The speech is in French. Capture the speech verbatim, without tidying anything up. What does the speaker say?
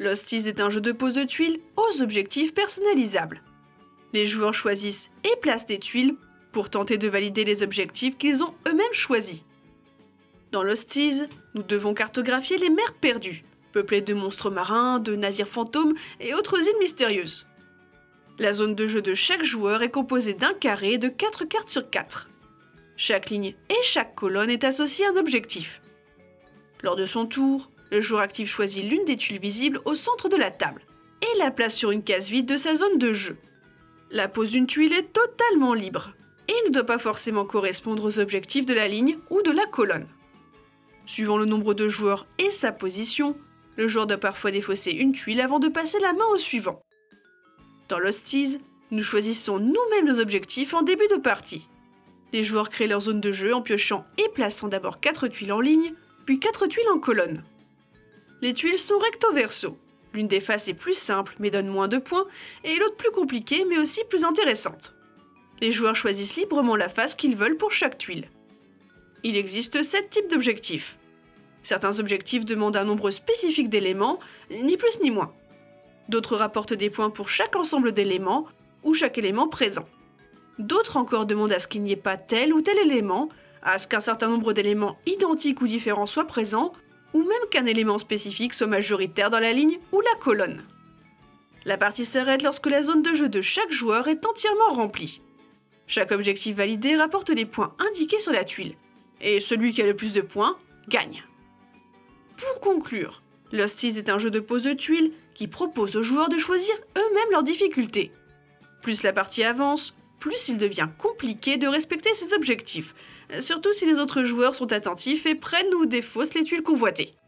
L'Hosties est un jeu de pose de tuiles aux objectifs personnalisables. Les joueurs choisissent et placent des tuiles pour tenter de valider les objectifs qu'ils ont eux-mêmes choisis. Dans l'Hosties, nous devons cartographier les mers perdues, peuplées de monstres marins, de navires fantômes et autres îles mystérieuses. La zone de jeu de chaque joueur est composée d'un carré de quatre cartes sur quatre. Chaque ligne et chaque colonne est associée à un objectif. Lors de son tour, le joueur actif choisit l'une des tuiles visibles au centre de la table et la place sur une case vide de sa zone de jeu. La pose d'une tuile est totalement libre et ne doit pas forcément correspondre aux objectifs de la ligne ou de la colonne. Suivant le nombre de joueurs et sa position, le joueur doit parfois défausser une tuile avant de passer la main au suivant. Dans l'Hosties, nous choisissons nous-mêmes nos objectifs en début de partie. Les joueurs créent leur zone de jeu en piochant et plaçant d'abord quatre tuiles en ligne, puis quatre tuiles en colonne. Les tuiles sont recto-verso. L'une des faces est plus simple mais donne moins de points, et l'autre plus compliquée mais aussi plus intéressante. Les joueurs choisissent librement la face qu'ils veulent pour chaque tuile. Il existe sept types d'objectifs. Certains objectifs demandent un nombre spécifique d'éléments, ni plus ni moins. D'autres rapportent des points pour chaque ensemble d'éléments, ou chaque élément présent. D'autres encore demandent à ce qu'il n'y ait pas tel ou tel élément, à ce qu'un certain nombre d'éléments identiques ou différents soient présents, ou même qu'un élément spécifique soit majoritaire dans la ligne ou la colonne. La partie s'arrête lorsque la zone de jeu de chaque joueur est entièrement remplie. Chaque objectif validé rapporte les points indiqués sur la tuile, et celui qui a le plus de points gagne. Pour conclure, l'Hosties est un jeu de pose de tuiles qui propose aux joueurs de choisir eux-mêmes leur difficulté. Plus la partie avance, plus il devient compliqué de respecter ses objectifs, surtout si les autres joueurs sont attentifs et prennent ou défaussent les tuiles convoitées.